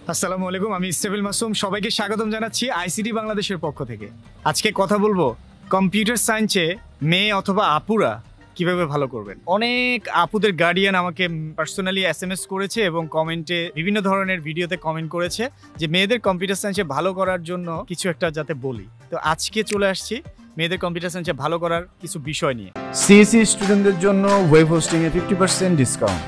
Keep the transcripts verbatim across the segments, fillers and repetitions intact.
আসসালামু আলাইকুম, আমি ইসরাফিল মাসুম। সবাইকে স্বাগতম জানাচ্ছি আইসিটি বাংলাদেশের পক্ষ থেকে। আজকে কথা বলবো কম্পিউটার সায়েন্সে মেয়ে অথবা আপুরা কিভাবে ভালো করবেন। অনেক আপুদের গার্ডিয়ান আমাকে পার্সোনালি এস এম এস করেছে এবং কমেন্টে বিভিন্ন ধরনের ভিডিওতে কমেন্ট করেছে যে মেয়েদের কম্পিউটার সায়েন্সে ভালো করার জন্য কিছু একটা যাতে বলি। তো আজকে চলে আসছি মেয়েদের কম্পিউটার সায়েন্সে ভালো করার কিছু বিষয় নিয়ে। সিএসসি স্টুডেন্টদের জন্য ওয়েব হোস্টিং এ ফিফটি পার্সেন্ট ডিসকাউন্ট।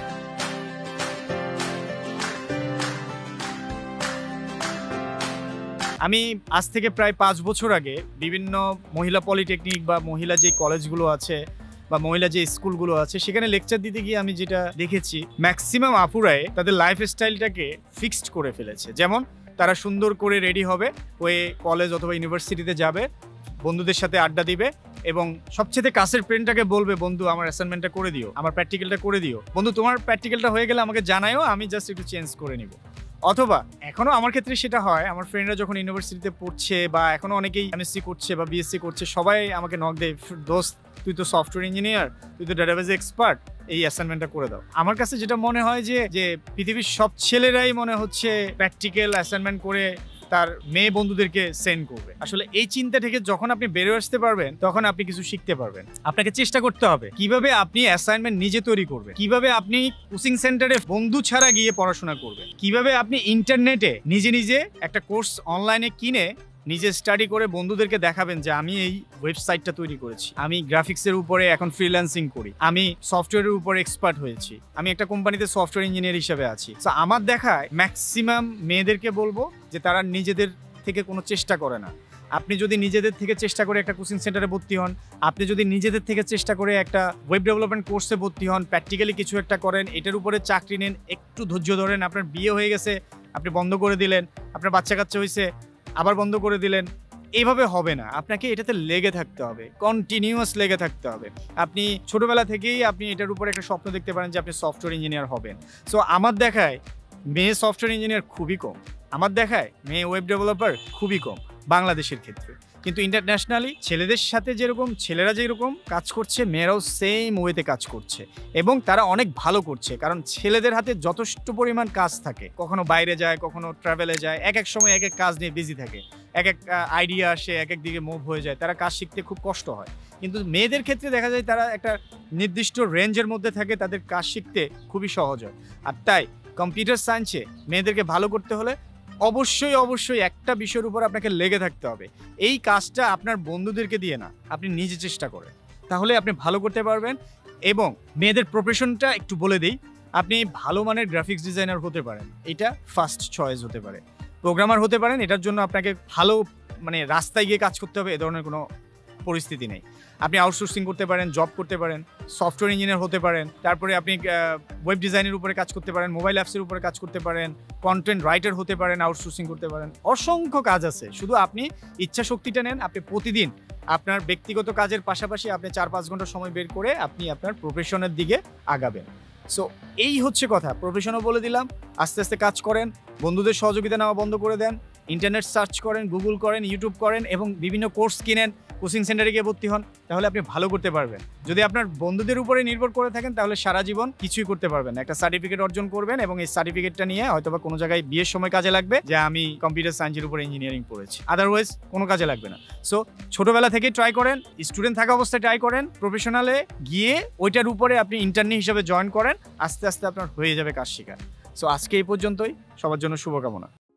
আমি আজ থেকে প্রায় পাঁচ বছর আগে বিভিন্ন মহিলা পলিটেকনিক বা মহিলা যে কলেজগুলো আছে বা মহিলা যে স্কুলগুলো আছে সেখানে লেকচার দিতে গিয়ে আমি যেটা দেখেছি, ম্যাক্সিমাম আপুরাই তাদের লাইফ স্টাইলটাকে ফিক্সড করে ফেলেছে। যেমন তারা সুন্দর করে রেডি হবে, ওই কলেজ অথবা ইউনিভার্সিটিতে যাবে, বন্ধুদের সাথে আড্ডা দিবে এবং সবচেয়ে কাছের ফ্রেন্ডটাকে বলবে, বন্ধু আমার অ্যাসাইনমেন্টটা করে দিও, আমার প্র্যাকটিক্যালটা করে দিও, বন্ধু তোমার প্র্যাকটিক্যালটা হয়ে গেলে আমাকে জানায়ও, আমি জাস্ট একটু চেঞ্জ করে নিব। অথবা এখনো আমার ক্ষেত্রে সেটা হয়, আমার ফ্রেন্ডরা যখন ইউনিভার্সিটিতে পড়ছে বা এখনো অনেকেই এমএসসি করছে বা বিএসসি করছে, সবাই আমাকে নক দেয়, দোস্ত তুই তো সফটওয়্যার ইঞ্জিনিয়ার, তুই তো ডেটাবেজ এক্সপার্ট, এই অ্যাসাইনমেন্টটা করে দাও। আমার কাছে যেটা মনে হয় যে যে পৃথিবীর সব ছেলেরাই মনে হচ্ছে প্র্যাকটিক্যাল অ্যাসাইনমেন্ট করে তার মেয়ে বন্ধুদেরকে সেন্ড করবে। আসলে এই চিন্তা থেকে যখন আপনি বেরিয়ে আসতে পারবেন তখন আপনি কিছু শিখতে পারবেন। আপনাকে চেষ্টা করতে হবে কিভাবে আপনি অ্যাসাইনমেন্ট নিজে তৈরি করবেন, কিভাবে আপনি কোচিং সেন্টারে বন্ধু ছাড়া গিয়ে পড়াশোনা করবেন, কিভাবে আপনি ইন্টারনেটে নিজে নিজে একটা কোর্স অনলাইনে কিনে নিজে স্টাডি করে বন্ধুদেরকে দেখাবেন যে আমি এই ওয়েবসাইটটা তৈরি করেছি, আমি গ্রাফিক্সের উপরে এখন ফ্রিল্যান্সিং করি, আমি সফটওয়্যারের উপরে এক্সপার্ট হয়েছি, আমি একটা কোম্পানিতে সফটওয়্যার ইঞ্জিনিয়ার হিসেবে আছি। তো আমার দেখায় ম্যাক্সিমাম মেয়েদেরকে বলবো যে তারা নিজেদের থেকে কোনো চেষ্টা করে না। আপনি যদি নিজেদের থেকে চেষ্টা করে একটা কোচিং সেন্টারে ভর্তি হন, আপনি যদি নিজেদের থেকে চেষ্টা করে একটা ওয়েব ডেভেলপমেন্ট কোর্সে ভর্তি হন, প্র্যাকটিক্যালি কিছু একটা করেন, এটার উপরে চাকরি নেন, একটু ধৈর্য ধরেন, আপনার বিয়ে হয়ে গেছে আপনি বন্ধ করে দিলেন, আপনার বাচ্চা কাচ্চা হয়েছে আবার বন্ধ করে দিলেন, এইভাবে হবে না। আপনাকে এটাতে লেগে থাকতে হবে, কন্টিনিউয়াস লেগে থাকতে হবে। আপনি ছোটবেলা থেকেই আপনি এটার উপরে একটা স্বপ্ন দেখতে পারেন যে আপনি সফটওয়্যার ইঞ্জিনিয়ার হবেন। সো আমার দেখায় মেয়ে সফটওয়্যার ইঞ্জিনিয়ার খুবই কম, আমার দেখায় মেয়ে ওয়েব ডেভেলপার খুবই কম বাংলাদেশের ক্ষেত্রে। কিন্তু ইন্টারন্যাশনালি ছেলেদের সাথে যেরকম ছেলেরা যেরকম কাজ করছে, মেয়েরাও সেম ওয়েতে কাজ করছে এবং তারা অনেক ভালো করছে। কারণ ছেলেদের হাতে যথেষ্ট পরিমাণ কাজ থাকে, কখনো বাইরে যায়, কখনো ট্রাভেলে যায়, এক এক সময় এক এক কাজ নিয়ে বিজি থাকে, এক এক আইডিয়া আসে, এক এক দিকে মুভ হয়ে যায়, তারা কাজ শিখতে খুব কষ্ট হয়। কিন্তু মেয়েদের ক্ষেত্রে দেখা যায় তারা একটা নির্দিষ্ট রেঞ্জের মধ্যে থাকে, তাদের কাজ শিখতে খুবই সহজ হয়। আর তাই কম্পিউটার সায়েন্সে মেয়েদেরকে ভালো করতে হলে অবশ্যই অবশ্যই একটা বিষয়ের উপর আপনাকে লেগে থাকতে হবে। এই কাজটা আপনার বন্ধুদেরকে দিয়ে না, আপনি নিজে চেষ্টা করেন, তাহলে আপনি ভালো করতে পারবেন। এবং মেয়েদের প্রফেশনটা একটু বলে দিই, আপনি ভালো মানের গ্রাফিক্স ডিজাইনার হতে পারেন, এটা ফার্স্ট চয়েস হতে পারে। প্রোগ্রামার হতে পারেন, এটার জন্য আপনাকে ভালো মানে রাস্তায় গিয়ে কাজ করতে হবে এ ধরনের কোনো পরিস্থিতি নেই। আপনি আউটসোর্সিং করতে পারেন, জব করতে পারেন, সফটওয়্যার ইঞ্জিনিয়ার হতে পারেন, তারপরে আপনি ওয়েব ডিজাইনের উপরে কাজ করতে পারেন, মোবাইল অ্যাপসের উপরে কাজ করতে পারেন, কন্টেন্ট রাইটার হতে পারেন, আউটসোর্সিং করতে পারেন, অসংখ্য কাজ আছে। শুধু আপনি ইচ্ছা শক্তিটা নেন, আপনি প্রতিদিন আপনার ব্যক্তিগত কাজের পাশাপাশি আপনি চার পাঁচ ঘন্টা সময় বের করে আপনি আপনার প্রফেশনের দিকে আগাবেন। সো এই হচ্ছে কথা। প্রফেশনও বলে দিলাম, আস্তে আস্তে কাজ করেন, বন্ধুদের সহযোগিতা নেওয়া বন্ধ করে দেন, ইন্টারনেট সার্চ করেন, গুগল করেন, ইউটিউব করেন এবং বিভিন্ন কোর্স কিনেন, কোচিং সেন্টারে গিয়ে ভর্তি হন, তাহলে আপনি ভালো করতে পারবেন। যদি আপনার বন্ধুদের উপরে নির্ভর করে থাকেন তাহলে সারা জীবন কিছুই করতে পারবেন না। একটা সার্টিফিকেট অর্জন করবেন এবং এই সার্টিফিকেটটা নিয়ে হয়তোবা কোনো জায়গায় বিয়ের সময় কাজে লাগবে যে আমি কম্পিউটার সায়েন্সের উপরে ইঞ্জিনিয়ারিং পড়েছি, আদারওয়াইজ কোনো কাজে লাগবে না। সো ছোটবেলা থেকে ট্রাই করেন, স্টুডেন্ট থাকা অবস্থায় ট্রাই করেন, প্রফেশনালে গিয়ে ওইটার উপরে আপনি ইন্টার্নি হিসেবে জয়েন করেন, আস্তে আস্তে আপনার হয়ে যাবে কাজ শেখা। সো আজকে এই পর্যন্তই, সবার জন্য শুভকামনা।